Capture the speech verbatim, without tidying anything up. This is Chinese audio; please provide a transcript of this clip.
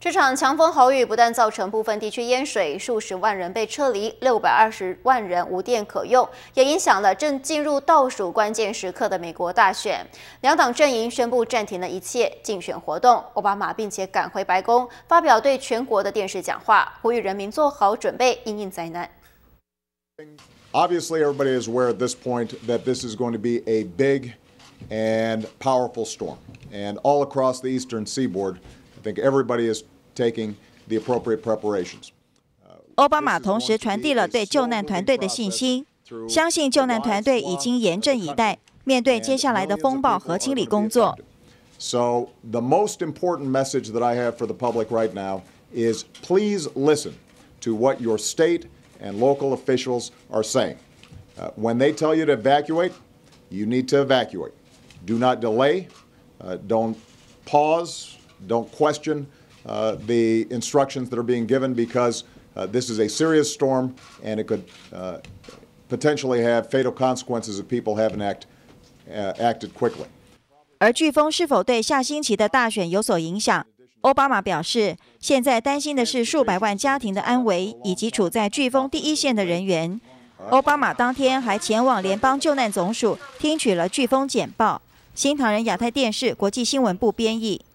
这场强风豪雨不但造成部分地区淹水，数十万人被撤离，六百二十万人无电可用，也影响了正进入倒数关键时刻的美国大选。两党阵营宣布暂停了一切竞选活动。奥巴马并且赶回白宫，发表对全国的电视讲话，呼吁人民做好准备，因应灾难。 Obviously, everybody is aware at this point that this is going to be a big and powerful storm, and all across the eastern seaboard, I think everybody is taking the appropriate preparations. 奥巴马同时传递了对救难团队的信心，相信救难团队已经严阵以待，面对接下来的风暴和清理工作。 So the most important message that I have for the public right now is please listen to what your state and local officials are saying. Uh, when they tell you to evacuate, you need to evacuate. Do not delay. Uh, don't pause. Don't question uh, the instructions that are being given because uh, this is a serious storm and it could uh, potentially have fatal consequences if people haven't act, uh, acted quickly. 而飓风是否对下星期的大选有所影响？奥巴马表示，现在担心的是数百万家庭的安危，以及处在飓风第一线的人员。奥巴马当天还前往联邦救难总署，听取了飓风简报。新唐人亚太电视国际新闻部编译。